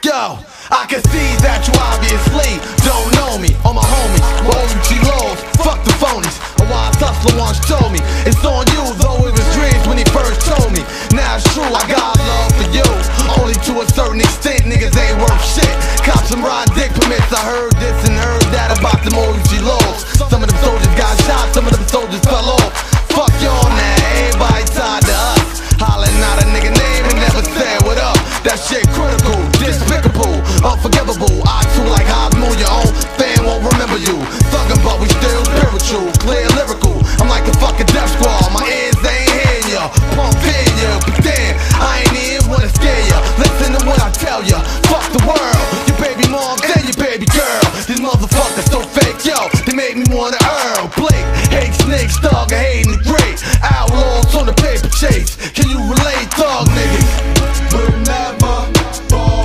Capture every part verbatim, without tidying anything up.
Yo, I can see that you obviously don't know me. All my homies, my O G lows, fuck the phonies. A wise hustler once told me, it's on you, though it was dreams when he first told me. Now it's true, I got love for you, only to a certain extent, niggas ain't worth shit. Cops and ride dick permits, I heard this and heard that about them O G lows. Some of them soldiers got shot, some of them soldiers fell off. Fuck y'all now, everybody tied to us. Hollering out a nigga name and never said what up. That shit critical, despicable, unforgivable. I too like Osmo, your own fan won't remember you. Thuggin' but we still spiritual, clear lyrical. I'm like the fucking Death Squad, my ears they ain't hearing ya. Pump in ya, but damn, I ain't even wanna scare ya. Listen to what I tell ya, fuck the world. Your baby mom and your baby girl. These motherfuckers so fake, yo, they made me wanna earl. Blake, hate snakes, thug, and hating the great. Outlaws on the paper chase. Can you relate, thug niggas? We'll never fall.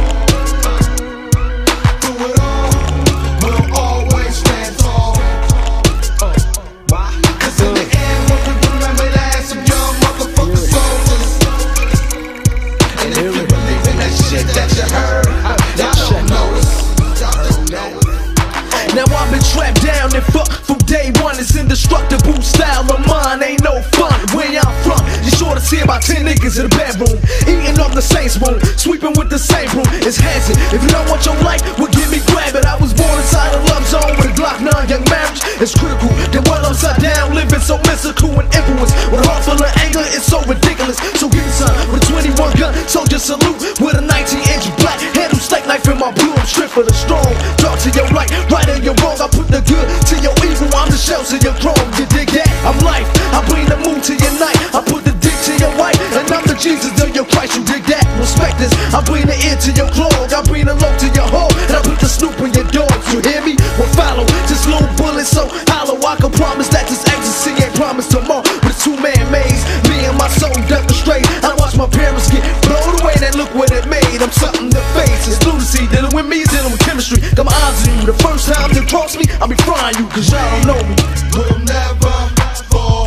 Through it all, we'll always stand tall. uh, Why? Cause in the end, when we remember that some young motherfucking soldiers. And if you believe in that shit that you heard, y'all don't know us. Y'all don't know it. Now I've been trapped down and fucked from day one. It's indestructible style of mine, ain't no fun. Where I'm from, you sure to see about ten niggas in the bedroom, eating up the same spoon, sweeping with the same broom. It's hazard. If you don't want your life, well give me grab it. I was born inside a love zone with a Glock nine. Young marriage is critical. Then while upside down, living so mystical and influence. With a heart full of anger, it's so ridiculous. So give me some with a twenty-one gun, soldier salute with a nineteen inch black handle steak knife in my blue. I'm stripped for the strong. Dark to your right, right or your wrong. I put the good to your evil. I'm the shells to your chrome. You dig that? I'm life. I bring the moon to your night. I put the dick to your wife, and I'm the Jesus of your Christ. You dig that? Respect this. I bring the ear to your clog. I bring the low to your hole, and I put the snoop in your dog. You hear me? Well, follow this little bullet so hollow. I can promise that this ecstasy ain't promised tomorrow. But it's two-man maze. Me and my soul demonstrate. I watch my parents get blown away, and look what it made. I'm something to face. It's lunacy. Dealing with me, dealing with chemistry. Got my eyes on you. The first time you cross me, I'll be frying you, cause y'all don't know me. We'll never fall.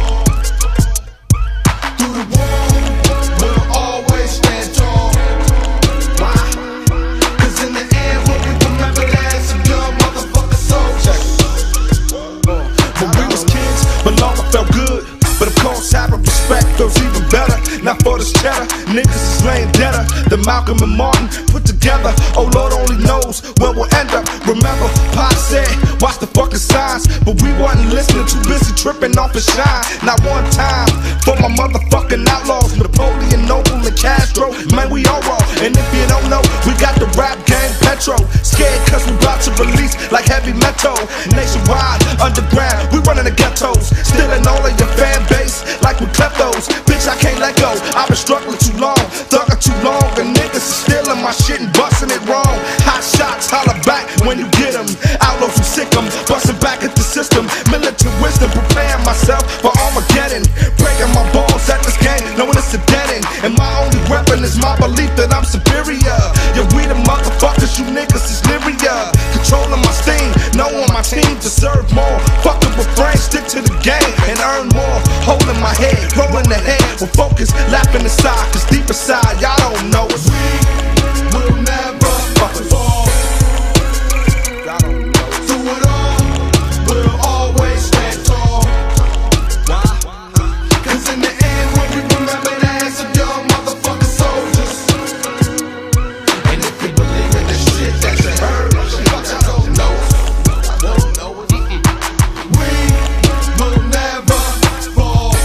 Through the wall, we'll always stand tall. Why? Cause in the end, when we remember that some young motherfucking soldiers. When we was kids, but long I felt good. But of course, having respect feels even better. Not for this cheddar, niggas is laying deader than Malcolm and Martin put together. Oh Lord only knows where we'll end up. Remember, Pop said, watch the fucking signs. But we wasn't listening, too busy tripping off his shine. Not one time for my motherfucking outlaws, Napoleon, Noble, and Castro. Man, we all raw. And if you don't know, we got the rap game Petro. Scared cause we about to release like heavy metal. Nationwide, underground, we running the ghettos. Stealing all of your fan base like we kleptos. Bitch, I can't let go. I've been struggling too long, thugging too long, and niggas is stealing my shit and busting it wrong. Hot shots, holler back when you get them. Outlaws who sick them, busting back at the system. Militant wisdom, preparing myself for Armageddon. Breaking my balls at this game, knowing it's a dead end. And my only weapon is my belief that I'm superior. Yeah, we the motherfuckers, you niggas is Lyria. Controlling my steam, knowing my team deserve more. Fuck the refrain, stick to the game and earn more. Holding my head, rolling the head with focus, laughing inside, cause deep inside, y'all don't know it. We will never fall. Y'all don't know it. Through it all, we'll always stand tall. Why? Cause in the end, when we remember that some young motherfucking soldiers. And if you believe in the shit that you heard, y'all don't know it. Y'all don't know it. We will never fall.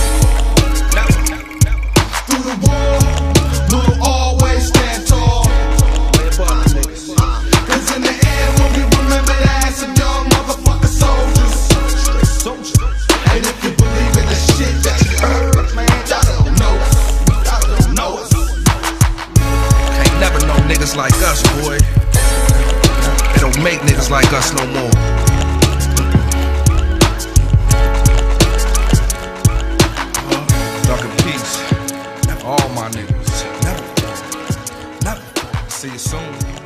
Through the wall, we'll always stand tall. Cause in the end, when we remember that some young motherfucking soldiers. And if you believe in the shit that you heard, man, y'all don't know us. Y'all don't know us. Ain't never know niggas like us, boy. They don't make niggas like us no more. Duck in peace. All my niggas. Never. Never. See you soon.